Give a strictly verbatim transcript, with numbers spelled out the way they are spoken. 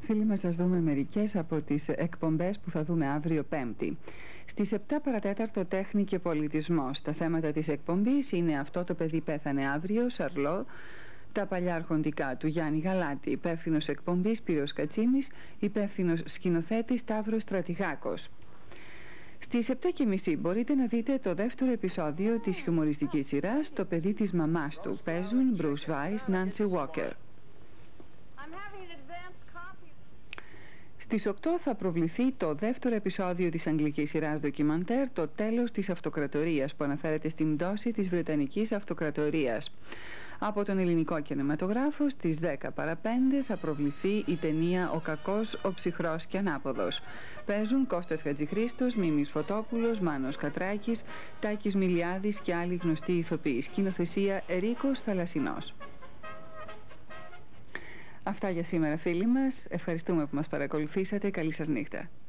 Φίλοι μας, σας δούμε μερικές από τις εκπομπές που θα δούμε αύριο Πέμπτη. Στις επτά παρατέταρτο τέχνη και πολιτισμός. Τα θέματα της εκπομπής είναι «Αυτό το παιδί πέθανε αύριο», Σαρλό, τα παλιά αρχοντικά του Γιάννη Γαλάτη, υπεύθυνος εκπομπής Πύρος Κατσίμης, υπεύθυνος σκηνοθέτης Σταύρος Στρατηγάκος. Στις επτά και μισή μπορείτε να δείτε το δεύτερο επεισόδιο της χιουμοριστικής σειράς «Το παιδί της μαμάς του». Παίζουν Bruce Weiss, Nancy Walker. Στις οκτώ θα προβληθεί το δεύτερο επεισόδιο της αγγλικής σειράς ντοκιμαντέρ «Το τέλος της αυτοκρατορίας», που αναφέρεται στην πτώση της Βρετανικής Αυτοκρατορίας. Από τον ελληνικό κινηματογράφο στις δέκα παρά πέντε θα προβληθεί η ταινία «Ο κακός, ο ψυχρός και ανάποδος». Παίζουν Κώστας Χατζηχρήστος, Μίμης Φωτόπουλος, Μάνος Κατράκης, Τάκης Μιλιάδης και άλλοι γνωστοί ηθοποιοί. Σκηνοθεσία Ερίκος Θαλασσινός. Αυτά για σήμερα, φίλοι μας. Ευχαριστούμε που μας παρακολουθήσατε. Καλή σας νύχτα.